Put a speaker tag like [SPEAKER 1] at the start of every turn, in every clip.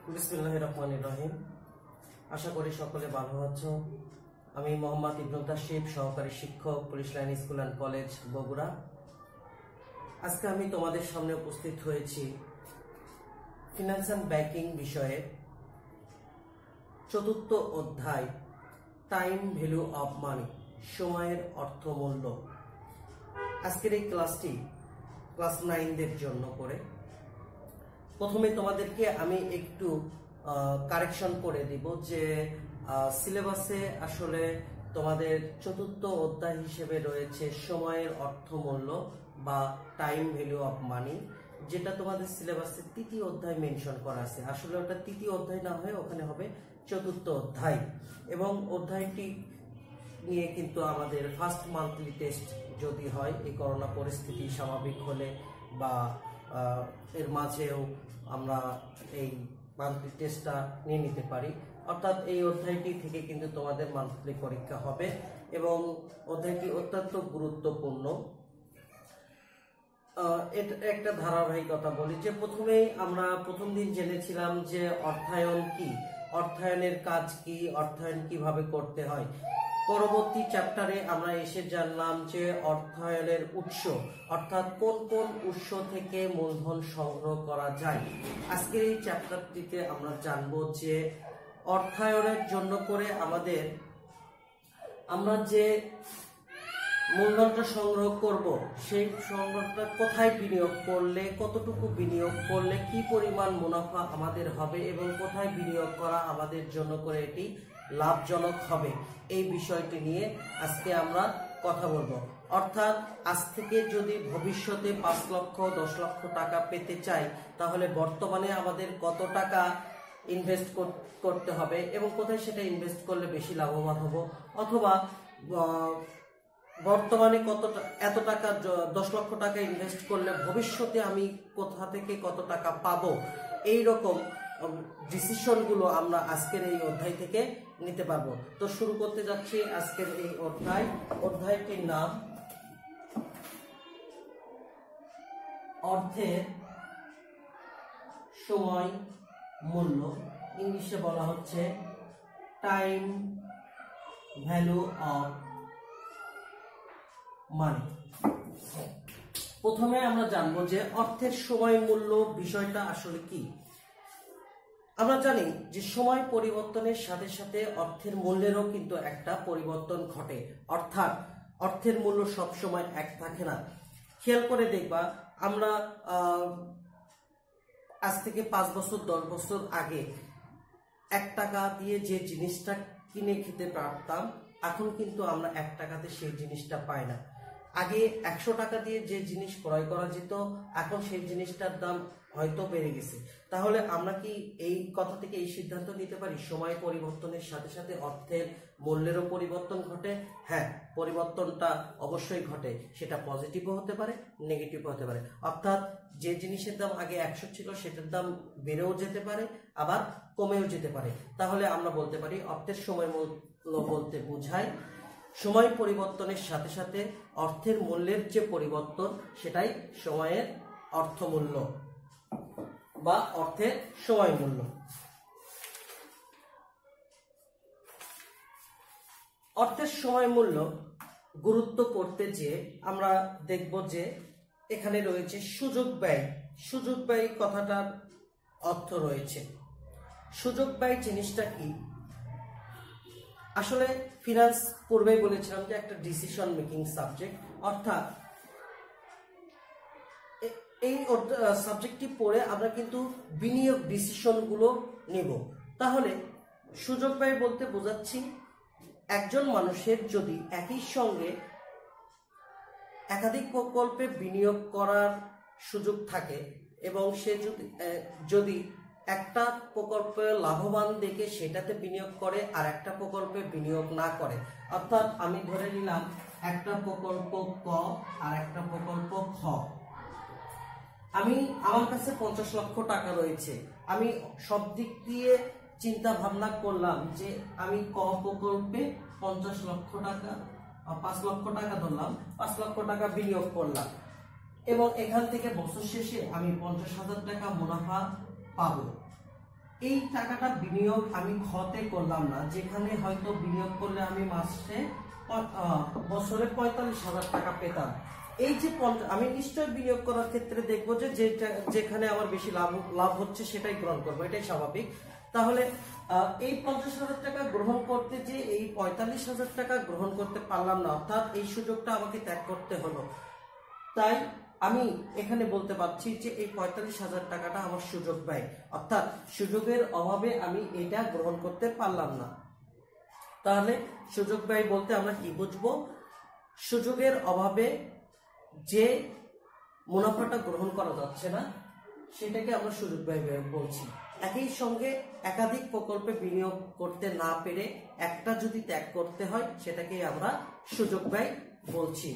[SPEAKER 1] বিসমিল্লাহির রহমানির রহিম। আশা করি সকলে ভালো আছো। আমি মোহাম্মদ ইবনুল তাসিফ, সহকারী শিক্ষক, police line school and college, Bogura. আজকে আমি তোমাদের সামনে উপস্থিত হয়েছি ফিনান্স অ্যান্ড ব্যাংকিং বিষয়ে চতুর্থ অধ্যায় টাইম ভ্যালু অফ মানি, সময়ের অর্থমূল্য। আজকের এই ক্লাসটি ক্লাস 9দের জন্য করে। প্রথমে তোমাদেরকে আমি একটু কারেকশন করে দিব যে সিলেবাসে আসলে তোমাদের চতুর্থ অধ্যায় হিসেবে রয়েছে সময়ের অর্থমূল্য বা টাইম ভ্যালু অফ মানি, যেটা তোমাদের সিলেবাসে তৃতীয় অধ্যায় মেনশন করা আছে। আসলে ওটা তৃতীয় অধ্যায় না হয়ে ওখানে হবে চতুর্থ অধ্যায়, এবং অধ্যায়টি নিয়ে কিন্তু আমাদের ফার্স্ট মান্থলি টেস্ট যদি হয়, এই করোনা পরিস্থিতি স্বাভাবিক হলে বা এর মাঝেও আমরা এই মান্থলি টেস্টটা নিয়ে নিতে পারি। অর্থাৎ এই অধ্যায়টি থেকে কিন্তু তোমাদের মান্থলি পরীক্ষা হবে এবং অধ্যায়টি অত্যন্ত গুরুত্বপূর্ণ। এটা একটা ধারাবাহিকতা বলি যে প্রথমেই আমরা প্রথম দিন জেনেছিলাম যে অর্থায়ন কি, অর্থায়নের কাজ কি, অর্থায়ন কিভাবে করতে হয়। পরবর্তী চ্যাপ্টারে আমরা এসে জানলাম যে অর্থায়নের উৎস, অর্থাৎ কোন কোন উৎস থেকে মূলধন সংগ্রহ করা যায়। আজকের এই চ্যাপ্টারটিতে আমরা জানবো যে অর্থায়নের জন্য করে আমরা যে মূলধনটা সংগ্রহ করব, সেই সংগ্রহটা কোথায় বিনিয়োগ করলে, কতটুকু বিনিয়োগ করলে কি পরিমাণ মুনাফা আমাদের হবে এবং কোথায় বিনিয়োগ করা আমাদের জন্য করে এটি লাভজনক হবে, এই বিষয়টি নিয়ে আজকে আমরা কথা বলবো। অর্থাৎ আজ থেকে যদি ভবিষ্যতে 5 লক্ষ 10 লক্ষ টাকা পেতে চাই, তাহলে বর্তমানে আমাদের কত টাকা ইনভেস্ট করতে হবে এবং কোথায় সেটা ইনভেস্ট করলে বেশি লাভবান হব, অথবা বর্তমানে এত টাকা 10 লক্ষ টাকা ইনভেস্ট করলে ভবিষ্যতে আমি কোথা থেকে কত টাকা পাবো, এই রকম ডিসিশনগুলো আমরা আজকের এই অধ্যায় থেকে নিতে পারবো। তো শুরু করতে যাচ্ছি আজকের এই অধ্যায়টির নাম অর্থের সময় মূল্য, ইংলিশে বলা হচ্ছে টাইম ভ্যালু অফ মানি। প্রথমে আমরা জানবো যে অর্থের সময় মূল্য বিষয়টা আসলে কি। আমরা জানি যে সময় পরিবর্তনের সাথে সাথে অর্থের মূল্যেরও কিন্তু একটা পরিবর্তন ঘটে, অর্থাৎ অর্থের মূল্য সব সময় এক থাকে না। খেয়াল করে দেখবা, আমরা আজ থেকে 5 বছর 10 বছর আগে 1 টাকা দিয়ে যে জিনিসটা কিনে খেতে পারতাম, এখন কিন্তু আমরা 1 টাকাতে সেই জিনিসটা পাই না। আগে 100 টাকা দিয়ে যে জিনিস ক্রয় করা যেত, এখন সেই জিনিসটার দাম হয়তো বেড়ে গেছে। তাহলে আমরা কি এই কথা থেকে এই সিদ্ধান্ত নিতে পারি সময় পরিবর্তনের সাথে সাথে অর্থের মূল্যেরও পরিবর্তন ঘটে? হ্যাঁ, পরিবর্তনটা অবশ্যই ঘটে। সেটা পজিটিভও হতে পারে, নেগেটিভও হতে পারে। অর্থাৎ যে জিনিসের দাম আগে 100 ছিল, সেটার দাম বেড়েও যেতে পারে, আবার কমেও যেতে পারে। তাহলে আমরা বলতে পারি অর্থের সময় মূল্য বলতে বোঝায় সময় পরিবর্তনের সাথে সাথে অর্থের মূল্যের যে পরিবর্তন, সেটাই সময়ের অর্থমূল্য বা অর্থের সময় মূল্য। অর্থের সময় মূল্য গুরুত্ব করতে যে আমরা দেখব যে এখানে রয়েছে সুযোগ ব্যয়। সুযোগ ব্যয় কথাটার অর্থ রয়েছে। সুযোগ ব্যয় জিনিসটা কি? আসলে ফিনান্স পূর্বেই বলেছিলাম যে একটা ডিসিশন মেকিং সাবজেক্ট, অর্থাৎ এই সাবজেক্টটি পড়ে আমরা কিন্তু বিনিয়োগ ডিসিশনগুলো নেব। তাহলে সুযোগ ব্যয় বলতে বোঝাচ্ছি একজন মানুষের যদি একই সঙ্গে একাধিক প্রকল্পে বিনিয়োগ করার সুযোগ থাকে এবং সে যদি একটা প্রকল্পে লাভবান দেখে সেটাতে বিনিয়োগ করে আর একটা প্রকল্পে বিনিয়োগ না করে, অর্থাৎ আমি ধরে নিলাম একটা প্রকল্প ক আর একটা প্রকল্প খ, আমার কাছে 50 লক্ষ টাকা রয়েছে। আমি সব দিক দিয়ে চিন্তা ভাবনা করলাম যে আমি ক প্রকল্পে 50 লক্ষ টাকা 5 লক্ষ টাকা ধরলাম, 5 লক্ষ টাকা বিনিয়োগ করলাম এবং এখান থেকে বছর শেষে আমি 50,000 টাকা মুনাফা পাবো। এই টাকাটা বিনিয়োগ আমি খতে করলাম না, যেখানে হয়তো বিনিয়োগ করলে আমি মাসে বছরে 45,000 টাকা পেতাম। এই যে আমি নিশ্চয় বিনিয়োগ করার ক্ষেত্রে দেখবো যে যেখানে আমার বেশি লাভ হচ্ছে সেটাই গ্রহণ করবো, এটাই স্বাভাবিক। তাহলে এই 50,000 টাকা গ্রহণ করতে যে এই 45,000 টাকা গ্রহণ করতে পারলাম না, অর্থাৎ এই সুযোগটা আমাকে ত্যাগ করতে হলো। তাই আমি এখানে বলতে পারছি যে এই 45,000 টাকাটা আমার সুযোগ ব্যয়, অর্থাৎ সুযোগের অভাবে আমি এটা গ্রহণ করতে পারলাম না। তাহলে সুযোগ ব্যয় বলতে আমরা কি বুঝবো? সুযোগের অভাবে যে মুনাফাটা গ্রহণ করা যাচ্ছে না সেটাকে আমরা সুযোগ ব্যয় বলছি। একই সঙ্গে একাধিক প্রকল্পে বিনিয়োগ করতে না পেরে একটা যদি ত্যাগ করতে হয় সেটাকে আমরা সুযোগ ব্যয় বলছি।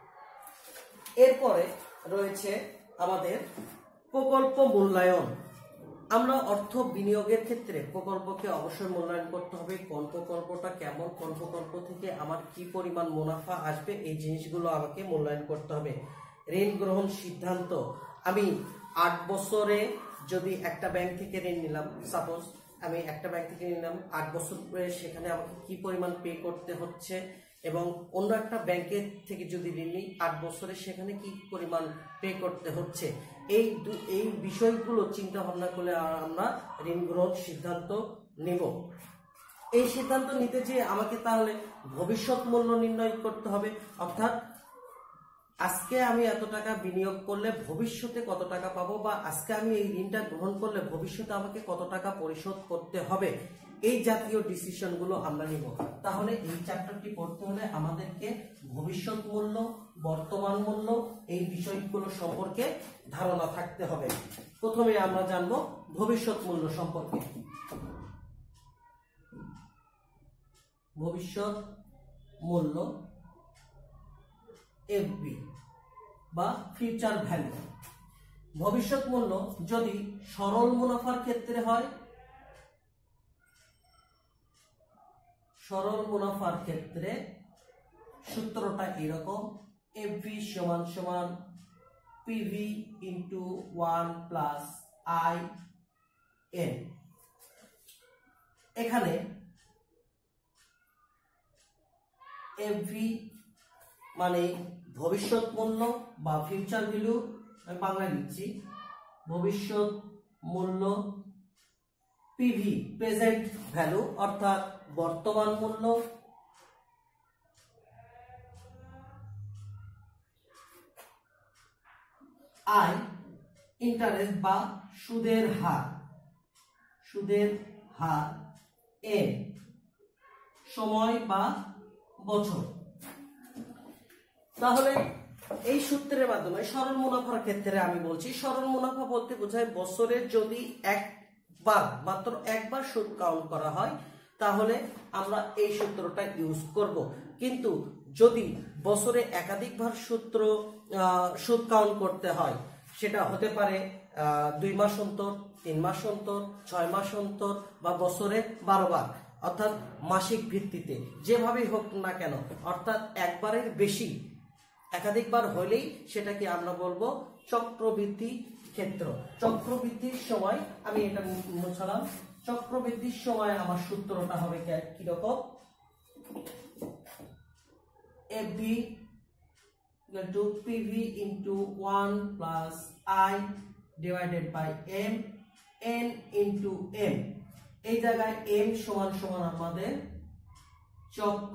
[SPEAKER 1] এরপরে রয়েছে আমাদের প্রকল্প মূল্যায়ন। আমরা অর্থ বিনিয়োগের ক্ষেত্রে প্রকল্পকে অবশ্যই মূল্যায়ন করতে হবে। কোন প্রকল্পটা কেমন, কোন প্রকল্প থেকে আমার কি পরিমাণ মুনাফা আসবে, এই জিনিসগুলো আমাকে মূল্যায়ন করতে হবে। ঋণ গ্রহণ সিদ্ধান্ত, আমি 8 বছরে যদি একটা ব্যাংক থেকে ঋণ নিলাম, সাপোজ আমি একটা ব্যাংক থেকে নিলাম 8 বছর পরে, সেখানে আমাকে কি পরিমাণ পে করতে হচ্ছে, এবং অন্য একটা ব্যাংকের থেকে যদি ঋণ নিই 8 বছরে, সেখানে কি পরিমাণ পে করতে হচ্ছে, এই বিষয়গুলো চিন্তা ভাবনা করে আমরা ঋণ গ্রহণ সিদ্ধান্ত নেব। এই সিদ্ধান্ত নিতে যে আমাকে তাহলে ভবিষ্যৎ মূল্য নির্ণয় করতে হবে, অর্থাৎ আজকে আমি এত টাকা বিনিয়োগ করলে ভবিষ্যতে কত টাকা পাবো, বা আজকে আমি এই ঋণটা গ্রহণ করলে ভবিষ্যতে আমাকে কত টাকা পরিশোধ করতে হবে, এই জাতীয় ডিসিশনগুলো আমরা নিব। তাহলে এই চ্যাপ্টারটি পড়তে হলে আমাদেরকে ভবিষ্যৎ মূল্য, বর্তমান মূল্য, এই বিষয়গুলো সম্পর্কে ধারণা থাকতে হবে। প্রথমে আমরা জানবো ভবিষ্যৎ মূল্য সম্পর্কে। ভবিষ্যৎ মূল্য এফবি বা ফিউচার ভ্যালু। ভবিষ্যৎ মূল্য যদি সরল মুনাফার ক্ষেত্রে হয়, সরল মুনাফার ক্ষেত্রে সূত্রটা এরকম, এফবি সমান সমান PV into 1 plus I N. এখানে এফবি মানে ভবিষ্যৎ মূল্য বা ফিউচার ভ্যালু, আমি বাংলায় লিখছি ভবিষ্যৎ মূল্য, পিভি প্রেজেন্ট ভ্যালু অর্থাৎ বর্তমান মূল্য, আই ইন্টারেস্ট বা সুদের হার, সুদের হার, এন সময় বা বছর। তাহলে এই সূত্রের মাধ্যমে সরল মুনাফার ক্ষেত্রে আমি বলছি, সরল মুনাফা বলতে বোঝায় বছরে যদি মাত্র একবার সুদ কাউন্ট করা হয় তাহলে আমরা এই সূত্রটা ইউজ করব। কিন্তু যদি বছরে একাধিকবার সুদ কাউন্ট করতে হয়, সেটা হতে পারে 2 মাস অন্তর, 3 মাস অন্তর, 6 মাস অন্তর, বা বছরে 12 বার, অর্থাৎ মাসিক ভিত্তিতে, যেভাবেই হোক না কেন, অর্থাৎ একবারের বেশি একাধিকবার হলেই সেটাকে আমরা বলবো চক্রবৃদ্ধি ক্ষেত্র। চক্রবৃদ্ধির সময় আমি এটা মুছলাম, চক্রবৃদ্ধির সময় আমার সূত্রটা হবে কিরকম, FV equal to PV into 1 plus I divided by M, N into M. এই জায়গায় এম সমান সমান আমাদের চক্র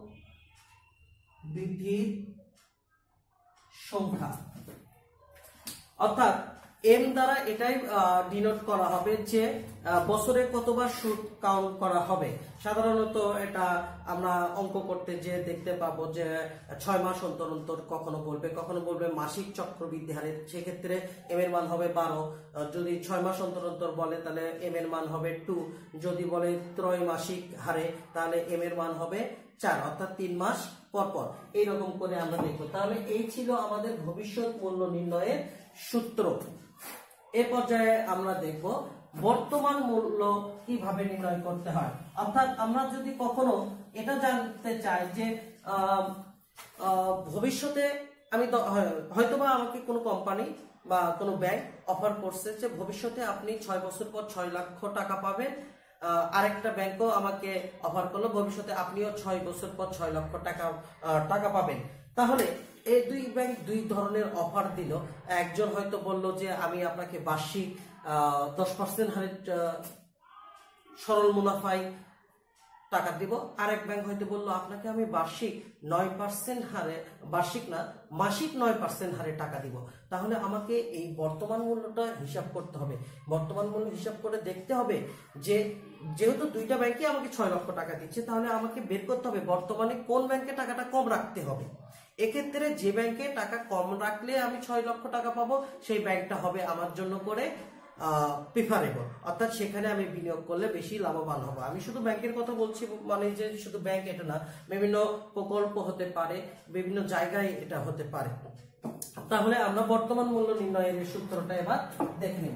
[SPEAKER 1] বৃদ্ধির সংখ্যা, অর্থাৎ এম দ্বারা এটাই ডিনোট করা হবে যে বছরে কতবার সুদ কাউন্ট করা হবে। সাধারণত এটা আমরা অঙ্ক করতে যে দেখতে পাবো যে 6 মাস অন্তর অন্তর কখনো বলবে মাসিক চক্রবৃদ্ধি হারে, সেক্ষেত্রে এম এর মান হবে 12। যদি 6 মাস অন্তর অন্তর বলে তাহলে এম এর মান হবে 2। যদি বলে ত্রৈমাসিক হারে তাহলে এম এর মান হবে 4, অর্থাৎ 3 মাস পর পর। এইরকম করে আমরা দেখবো। তাহলে এই ছিল আমাদের ভবিষ্যৎ মূল্য নির্ণয়ের সূত্র। এ পর্যায়ে আমরা দেখব বর্তমান মূল্য কিভাবে নির্ণয় করতে হয়। অর্থাৎ আমরা যদি কখনো এটা জানতে চাই যে ভবিষ্যতে আমি হয়তোবা আমাকে কোনো কোম্পানি বা কোনো ব্যাংক অফার করছে যে ভবিষ্যতে আপনি 6 বছর পর 6 লক্ষ টাকা পাবেন, আরেকটা ব্যাংকও আমাকে অফার করলো ভবিষ্যতে আপনিও 6 বছর পর 6 লক্ষ টাকা পাবেন। তাহলে এই দুই ব্যাংক দুই ধরনের অফার দিল। একজন হয়তো বলল যে আমি আপনাকে বার্ষিক 10% হারে সরল মুনাফায় টাকা দিব, আরেক ব্যাংক হয়তো বললো আপনাকে আমি বার্ষিক 9% হারে, বার্ষিক না মাসিক 9% হারে টাকা দিব। তাহলে আমাকে এই বর্তমান মূল্যটা হিসাব করতে হবে, বর্তমান মূল্য হিসাব করে দেখতে হবে যে যেহেতু দুইটা ব্যাংকে আমাকে 6 লক্ষ টাকা দিচ্ছে, তাহলে আমাকে বের করতে হবে বর্তমানে কোন ব্যাংকে টাকাটা কম রাখতে হবে। এক্ষেত্রে যে ব্যাংকে টাকা কম রাখলে আমি 6 লক্ষ টাকা পাবো সেই ব্যাংকটা হবে আমার জন্য করে প্রিফারেবল, অর্থাৎ সেখানে আমি বিনিয়োগ করলে বেশি লাভবান হব। আমি শুধু ব্যাংকের কথা বলছি, মানে যে শুধু ব্যাংক এটা না, বিভিন্ন প্রকল্প হতে পারে, বিভিন্ন জায়গায় এটা হতে পারে। তাহলে আমরা বর্তমান মূল্য নির্ণয়ের সূত্রটা এবার দেখে নেব।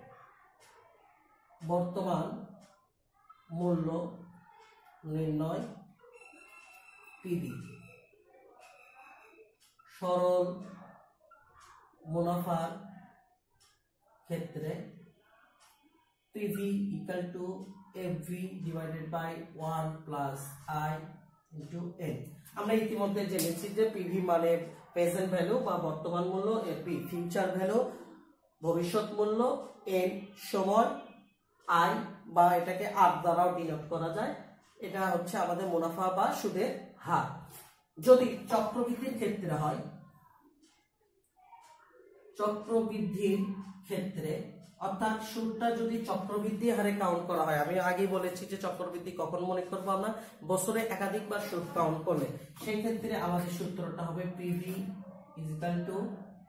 [SPEAKER 1] বর্তমান মূল্য নির্ণয় পিবি, সরল মুনাফার ক্ষেত্রে PV equal to FV divided by 1 plus I into N. আমরা ইতিমধ্যে জেনেছি যে পিভি মানে প্রেজেন্ট ভ্যালু বা বর্তমান মূল্য, এফভি ফিউচার ভ্যালু ভবিষ্যৎ মূল্য, এন সময়, আই বা এটাকে আর দ্বারাও ডিনোট করা যায়, এটা হচ্ছে আমাদের মুনাফা বা সুদের হার। যদি চক্রবৃদ্ধির ক্ষেত্রে হয়, চক্রবৃদ্ধির ক্ষেত্রে অর্থাৎ সুদটা যদি চক্রবৃদ্ধি হারে কাউন্ট করা হয়, আমি আগে বলেছি যে চক্রবৃদ্ধি কখন মনে করবো আমরা, বছরে একাধিকবার সুদ কাউন্ট করলে, সেই ক্ষেত্রে আমাদের সূত্রটা হবে PV is equal to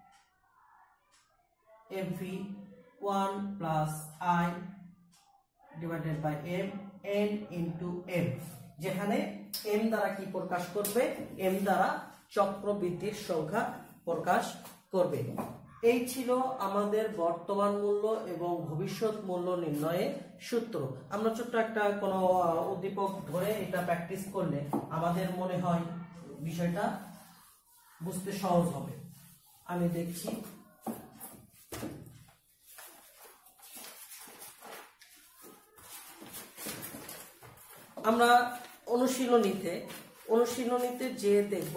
[SPEAKER 1] FV 1 plus I divided by M N into M, যেখানে এম দ্বারা কি প্রকাশ করবে, এম দ্বারা চক্রবৃদ্ধির সংখ্যা প্রকাশ করবে। এই ছিল আমাদের বর্তমান মূল্য এবং ভবিষ্যৎ মূল্য নির্ণয়ের সূত্র। আমরা ছোট্ট একটা কোনো উদ্দীপক ধরে এটা প্র্যাকটিস করলে আমাদের মনে হয় বিষয়টা বুঝতে সহজ হবে। আমি দেখছি, আমরা অনুশীলনীতে যে দেখব,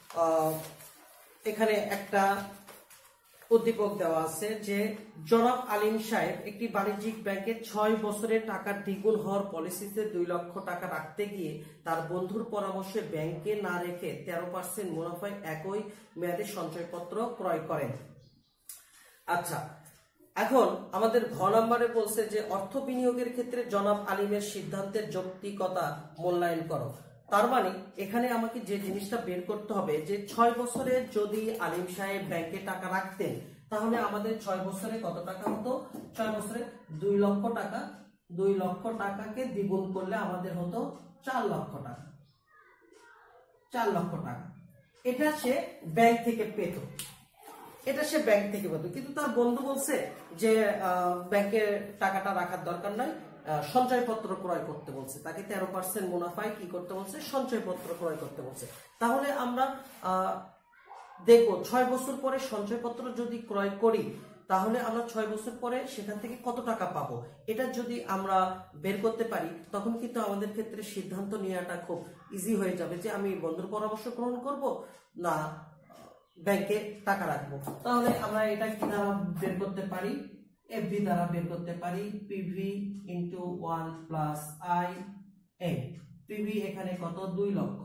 [SPEAKER 1] এখানে একটা উদ্দীপক দেওয়া আছে যে জনাব আলিম সাহেব একটি বাণিজ্যিক ব্যাংকে 6 বছরে টাকা দ্বিগুণ হওয়ার পলিসিতে 2 লক্ষ টাকা রাখতে গিয়ে তার বন্ধুর পরামর্শে ব্যাংকে না রেখে 13% মুনাফায় একই মেয়াদে সঞ্চয়পত্র ক্রয় করেন। আচ্ছা, এখন আমাদের ঘ নম্বরে বলছে যে অর্থ বিনিয়োগের ক্ষেত্রে জনাব আলিমের সিদ্ধান্তের যৌক্তিকতা মূল্যায়ন করো। তার মানে এখানে আমাকে যে জিনিসটা বের করতে হবে যে 6 বছরে যদি আলিম সাহেব ব্যাংকে টাকা রাখতেন, তাহলে আমাদের 6 বছরে কত টাকা হতো, 6 বছরে 2 লক্ষ টাকা, 2 লক্ষ টাকাকে দ্বিগুণ করলে আমাদের হতো 4 লক্ষ টাকা, 4 লক্ষ টাকা। এটা সে ব্যাংক থেকে পেত, কিন্তু তার বন্ধু বলছে যে ব্যাংকে টাকাটা রাখার দরকার নাই, সঞ্চয়পত্র ক্রয় করতে বলছে, তাকে 13% মুনাফায় কি করতে বলছে, সঞ্চয়পত্র ক্রয় করতে বলছে। তাহলে আমরা দেখবো 6 বছর পরে সঞ্চয়পত্র যদি ক্রয় করি, তাহলে আমরা 6 বছর পরে সেখান থেকে কত টাকা পাবো, এটা যদি আমরা বের করতে পারি, তখন কিন্তু আমাদের ক্ষেত্রে সিদ্ধান্ত নেওয়াটা খুব ইজি হয়ে যাবে যে আমি বন্ধুর পরামর্শ গ্রহণ করব না ব্যাংকে টাকা রাখবো। তাহলে আমরা এটা কি দ্বারা বের করতে পারি, এফভি দ্বারা বের করতে পারি, PV into 1 plus I N. PV এখানে কত, 2 লক্ষ,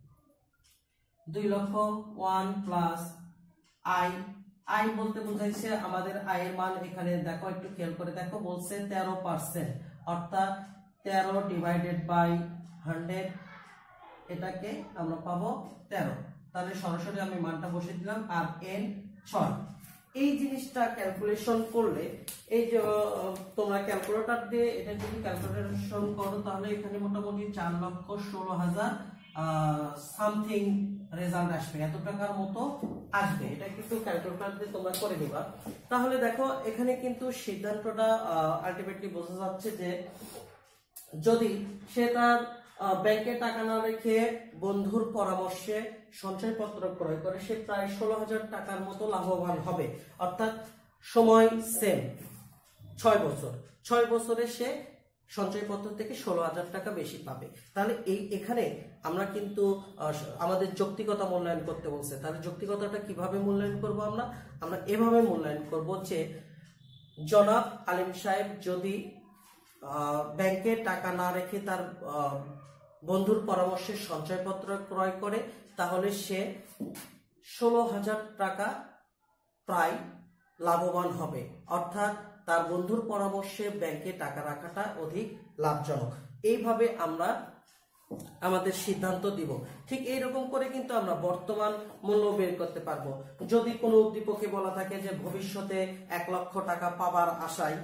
[SPEAKER 1] 1 প্লাস আই, আই বলতে বোঝাইছে আমাদের আয়ের মান, এখানে দেখো একটু খেয়াল করে দেখো, বলছে 13%, অর্থাৎ 13 ডিভাইডেড বাই 100, এটাকে আমরা পাবো 13। তাহলে সরাসরি আমি মানটা বসে দিলাম, আর এন 6। এই জিনিসটা ক্যালকুলেশন করলে, এই যে তোমরা ক্যালকুলেটর দিয়ে এটা যদি ক্যালকুলেশন করো, তাহলে এখানে মোটামুটি 4,16,000 সামথিং রেজাল্ট আসবে, এত টাকার মতো আসবে। এটা কিন্তু ক্যালকুলেটর দিয়ে তোমরা করে দিবা। তাহলে দেখো এখানে কিন্তু সিদ্ধান্তটা আলটিমেটলি বোঝা যাচ্ছে যে যদি সে তার ব্যাংকে টাকা না রেখে বন্ধুর পরামর্শে সঞ্চয়পত্র ক্রয় করে, সে প্রায় 16,000 টাকার মতো লাভবান হবে। অর্থাৎ সময় সেম 6 বছর, 6 বছরে সে সঞ্চয়পত্র থেকে 16,000 টাকা বেশি পাবে। তাহলে এখানে আমরা কিন্তু আমাদের যৌক্তিকতা মূল্যায়ন করতে বলছে। তাহলে যৌক্তিকতাটা কিভাবে মূল্যায়ন করব? আমরা এভাবে মূল্যায়ন করব যে জনাব আলিম সাহেব যদি ব্যাংকে টাকা না রেখে তার বন্ধুর পরামর্শে সঞ্চয়পত্র ক্রয় করে, তাহলে সে 16,000 টাকা প্রায় লাভবান হবে। অর্থাৎ তার বন্ধুর পরামর্শে ব্যাংকে টাকা রাখাটা অধিক লাভজনক। এইভাবে আমরা আমাদের সিদ্ধান্ত দিব। ঠিক এইরকম করে কিন্তু আমরা বর্তমান মূল্য বের করতে পারবো। যদি কোনো উদ্দীপকে বলা থাকে যে ভবিষ্যতে 1 লক্ষ টাকা পাবার আশায়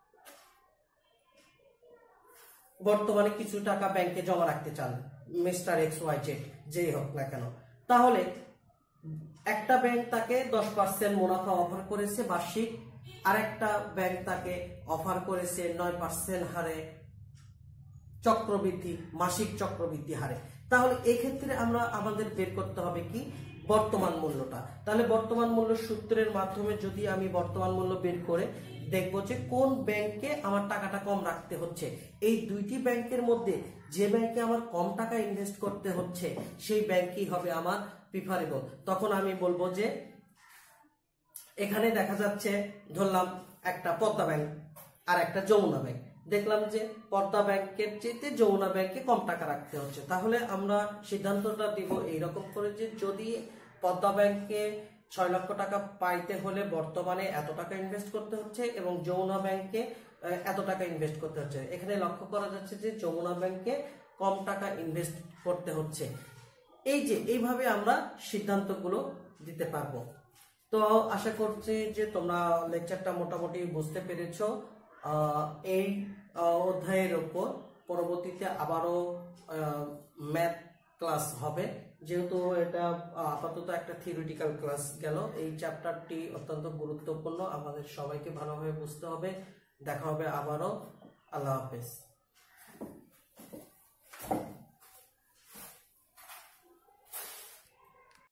[SPEAKER 1] বর্তমানে কিছু টাকা ব্যাংকে জমা রাখতে চান মিস্টার XYZ যেই হোক না কেন, তাহলে একটা ব্যাংক তাকে 10% মুনাফা অফার করেছে বার্ষিক, আরেকটা ব্যাংক তাকে অফার করেছে 9% হারে চক্রবৃদ্ধি, মাসিক চক্রবৃদ্ধি হারে। তাহলে এক্ষেত্রে আমরা আমাদের বের করতে হবে কি? বর্তমান মূল্যটা। তাহলে বর্তমান মূল্য সূত্রের মাধ্যমে যদি আমি বর্তমান মূল্য বের করে দেখবো যে কোন ব্যাংকে আমার টাকাটা কম রাখতে হচ্ছে, এই দুইটি ব্যাংকের মধ্যে যে ব্যাংকে আমার কম টাকা ইনভেস্ট করতে হচ্ছে সেই ব্যাংকই হবে আমার প্রিফারেবল। তখন আমি বলবো যে এখানে দেখা যাচ্ছে, ধরলাম একটা পদ্মা ব্যাংক আর একটা যমুনা ব্যাংক, দেখলাম যে পদ্মা ব্যাংকের চেয়ে যমুনা ব্যাংকে কম টাকা রাখতে হচ্ছে। তাহলে আমরা সিদ্ধান্তটা দিব এইরকম করে যে যদি পদ্মা ব্যাংকে 6 লক্ষ টাকা পাইতে হলে বর্তমানে এত টাকা ইনভেস্ট করতে হচ্ছে এবং যমুনা ব্যাংকে এত টাকা ইনভেস্ট করতে হচ্ছে, এখানে লক্ষ্য করা যাচ্ছে যে যমুনা ব্যাংকে কম টাকা ইনভেস্ট করতে হচ্ছে। এইভাবে আমরা সিদ্ধান্তগুলো দিতে পারবো। তো আশা করছি যে তোমরা লেকচারটা মোটামুটি বুঝতে পেরেছো। এই অধ্যায়ের উপর পরবর্তীতে আবারও ম্যাথ ক্লাস হবে, যেহেতু এটা আপাতত একটা থিওরিটিক্যাল ক্লাস গেল। এই চ্যাপ্টারটি অত্যন্ত গুরুত্বপূর্ণ, আমাদের সবাইকে ভালোভাবে বুঝতে হবে। দেখা হবে আবারও। আল্লাহ হাফেজ।